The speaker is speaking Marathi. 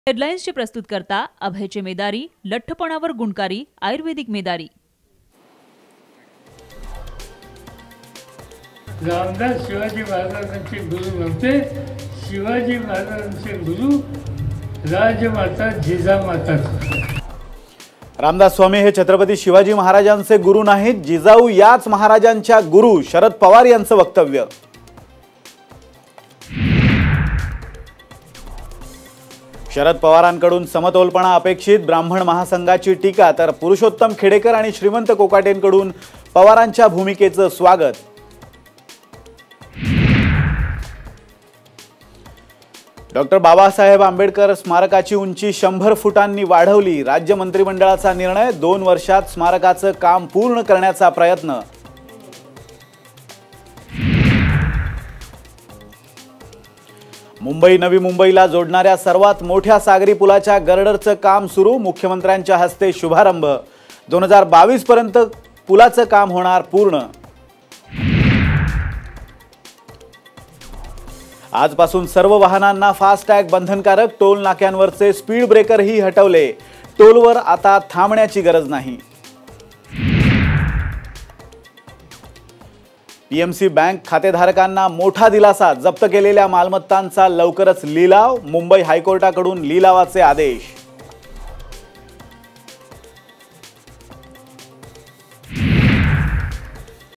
हेडलाइन्सचे प्रस्तुत करता अभयचे मेदारी, लठ्ठपणावर गुणकारी आयुर्वेदिक मेदारी। रामदास शिवाजी महाराजांचे गुरु नव्हते, शिवाजी महाराजांचे गुरु राजमाता जिजामाता। रामदास स्वामी हे छत्रपती शिवाजी महाराजांचे गुरु नाहीत, जिजाऊ याच महाराजांच्या गुरु, शरद पवार यांचं वक्तव्य। शरद पवारांकडून समतोलपणा अपेक्षित, ब्राह्मण महासंघाची टीका, तर पुरुषोत्तम खेडेकर आणि श्रीमंत कोकाटेंकडून पवारांच्या भूमिकेचं स्वागत। डॉक्टर बाबासाहेब आंबेडकर स्मारकाची उंची 100 फुटांनी वाढवली, राज्य मंत्रिमंडळाचा निर्णय, 2 वर्षात स्मारकाचं काम पूर्ण करण्याचा प्रयत्न। मुंबई नवी मुंबईला जोडणाऱ्या सर्वात मोठ्या सागरी पुलाच्या गर्डरचं काम सुरू, मुख्यमंत्र्यांच्या हस्ते शुभारंभ, 2022 पर्यंत पुलाचं काम होणार पूर्ण। आजपासून सर्व वाहनांना फास्टॅग बंधनकारक, टोल नाक्यांवरचे स्पीड ब्रेकरही हटवले, टोलवर आता थांबण्याची गरज नाही। पीएमसी बँक खातेधारकांना मोठा दिलासा, जप्त केलेल्या मालमत्तांचा लवकरच लिलाव, मुंबई हायकोर्टाकडून लिलावाचे आदेश।